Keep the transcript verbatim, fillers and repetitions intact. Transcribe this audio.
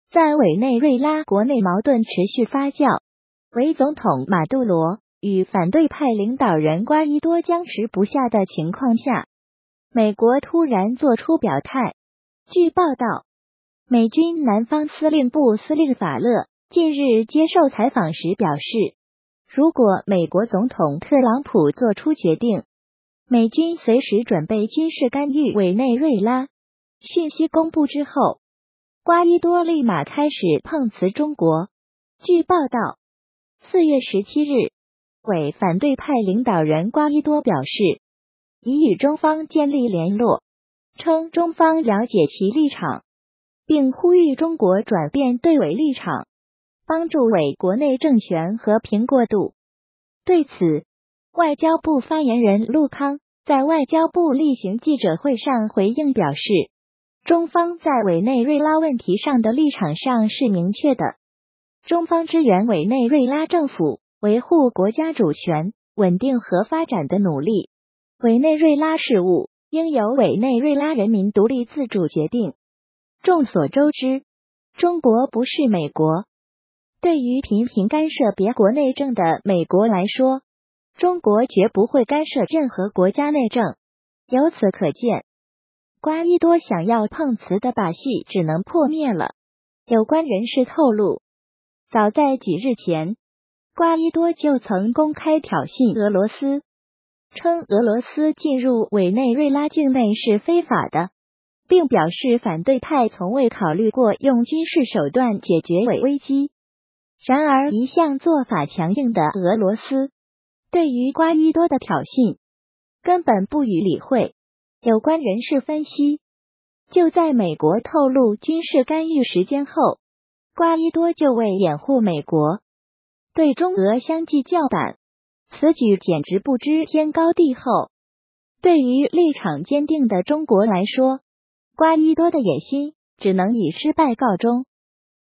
在委内瑞拉国内矛盾持续发酵，为总统马杜罗与反对派领导人瓜伊多僵持不下的情况下，美国突然做出表态。据报道，美军南方司令部司令法勒近日接受采访时表示，如果美国总统特朗普做出决定，美军随时准备军事干预委内瑞拉。讯息公布之后，瓜伊多立马开始碰瓷中国。据报道，四月十七日，委反对派领导人瓜伊多表示，已与中方建立联络，称中方了解其立场，并呼吁中国转变对委立场，帮助委国内政权和平过渡。对此，外交部发言人陆康在外交部例行记者会上回应表示，中方在委内瑞拉问题上的立场上是明确的，中方支援委内瑞拉政府维护国家主权、稳定和发展的努力，委内瑞拉事务应由委内瑞拉人民独立自主决定。众所周知，中国不是美国。对于频频干涉别国内政的美国来说，中国绝不会干涉任何国家内政。由此可见，瓜伊多想要碰瓷的把戏只能破灭了。有关人士透露，早在几日前，瓜伊多就曾公开挑衅俄罗斯，称俄罗斯进入委内瑞拉境内是非法的，并表示反对派从未考虑过用军事手段解决委危机。然而，一向做法强硬的俄罗斯对于瓜伊多的挑衅根本不予理会。有关人士分析，就在美国透露军事干预时间后，瓜伊多就为掩护美国，对中俄相继叫板，此举简直不知天高地厚。对于立场坚定的中国来说，瓜伊多的野心只能以失败告终。